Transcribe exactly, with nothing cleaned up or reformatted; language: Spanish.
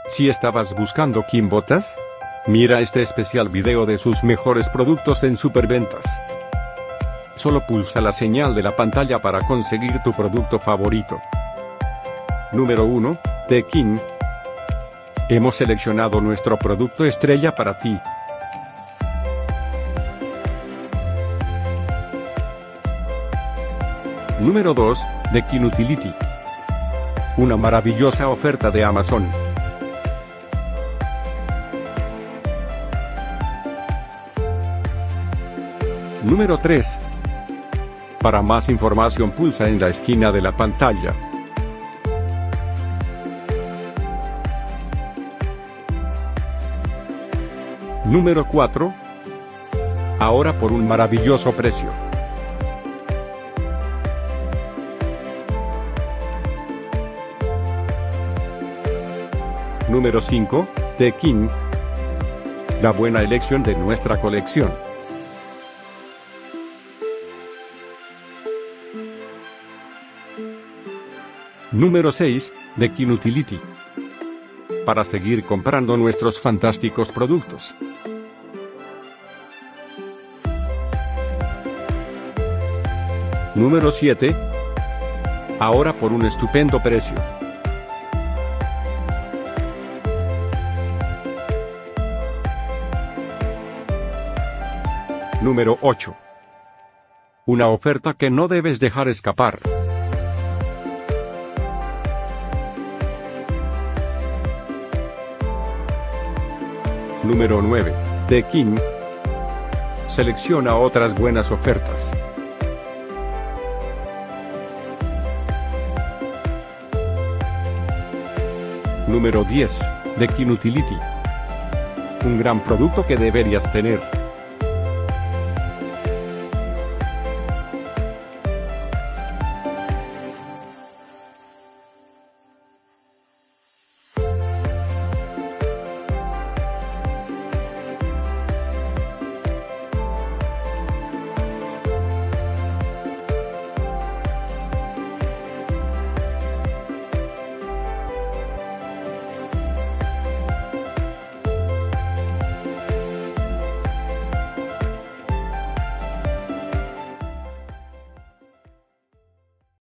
Si estabas buscando Kimbotas, mira este especial video de sus mejores productos en Superventas. Solo pulsa la señal de la pantalla para conseguir tu producto favorito. Número uno. The King. Hemos seleccionado nuestro producto estrella para ti. Número dos. The King Utility. Una maravillosa oferta de Amazon. Número tres. Para más información pulsa en la esquina de la pantalla. Número cuatro. Ahora por un maravilloso precio. Número cinco. The King. La buena elección de nuestra colección. Número seis. The King Utility. Para seguir comprando nuestros fantásticos productos. Número siete. Ahora por un estupendo precio. Número ocho. Una oferta que no debes dejar escapar. Número nueve. The King. Selecciona otras buenas ofertas. Número diez. The King Utility. Un gran producto que deberías tener.